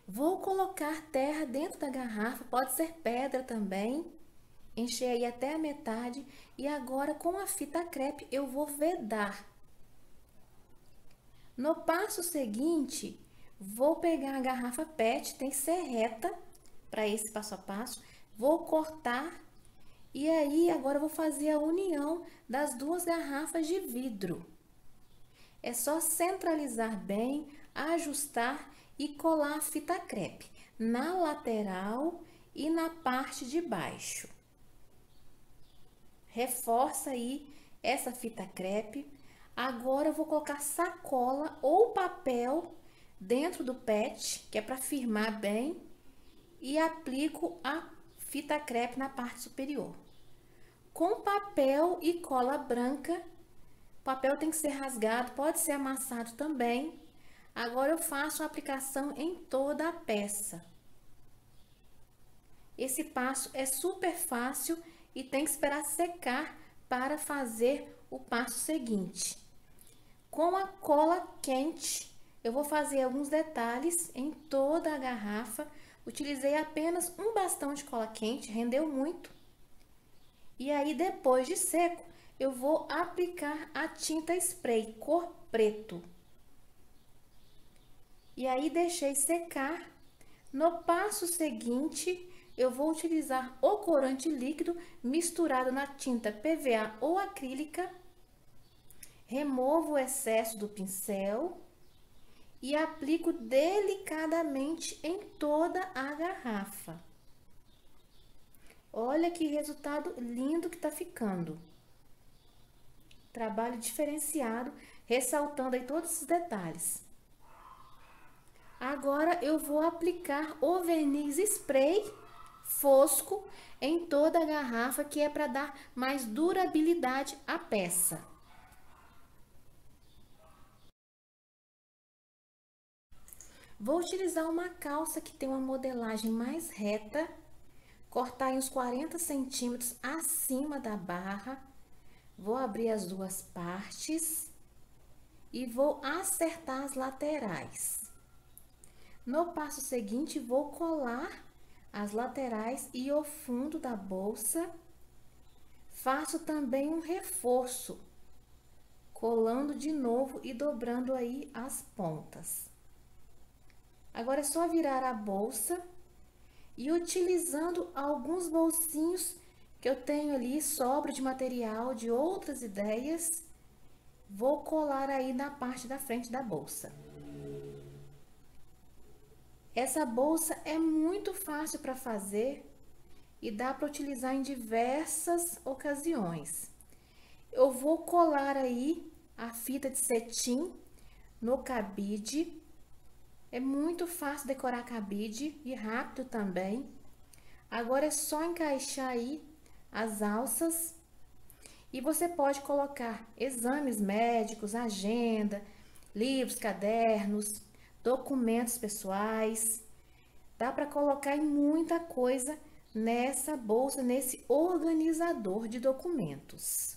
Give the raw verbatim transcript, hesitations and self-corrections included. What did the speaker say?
Vou colocar terra dentro da garrafa, pode ser pedra também. Encher aí até a metade e agora com a fita crepe eu vou vedar. No passo seguinte, vou pegar a garrafa PET, tem que ser reta para esse passo a passo. Vou cortar e aí agora eu vou fazer a união das duas garrafas de vidro. É só centralizar bem, ajustar e colar a fita crepe na lateral e na parte de baixo. Reforça aí essa fita crepe. Agora eu vou colocar sacola ou papel dentro do PET, que é para firmar bem, e aplico a fita crepe na parte superior. Com papel e cola branca, o papel tem que ser rasgado, pode ser amassado também. Agora eu faço a aplicação em toda a peça. Esse passo é super fácil e tem que esperar secar para fazer o passo seguinte. Com a cola quente, eu vou fazer alguns detalhes em toda a garrafa. Utilizei apenas um bastão de cola quente, rendeu muito. E aí, depois de seco, eu vou aplicar a tinta spray cor preto. E aí, deixei secar. No passo seguinte, eu vou utilizar o corante líquido misturado na tinta P V A ou acrílica. Removo o excesso do pincel e aplico delicadamente em toda a garrafa. Olha que resultado lindo que tá ficando. Trabalho diferenciado, ressaltando aí todos esses detalhes. Agora eu vou aplicar o verniz spray fosco em toda a garrafa, que é para dar mais durabilidade à peça. Vou utilizar uma calça que tem uma modelagem mais reta, cortar em uns quarenta centímetros acima da barra. Vou abrir as duas partes e vou acertar as laterais. No passo seguinte, vou colar as laterais e o fundo da bolsa. Faço também um reforço, colando de novo e dobrando aí as pontas. Agora é só virar a bolsa e utilizando alguns bolsinhos que eu tenho ali, sobra de material de outras ideias, vou colar aí na parte da frente da bolsa. Essa bolsa é muito fácil para fazer e dá para utilizar em diversas ocasiões. Eu vou colar aí a fita de cetim no cabide. É muito fácil decorar cabide e rápido também. Agora é só encaixar aí as alças e você pode colocar exames médicos, agenda, livros, cadernos, documentos pessoais. Dá para colocar muita coisa nessa bolsa, nesse organizador de documentos.